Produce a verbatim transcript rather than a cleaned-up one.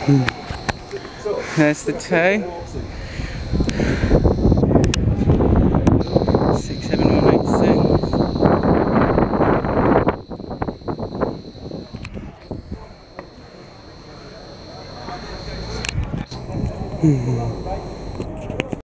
There's the two. Six, seven, one, eight, six.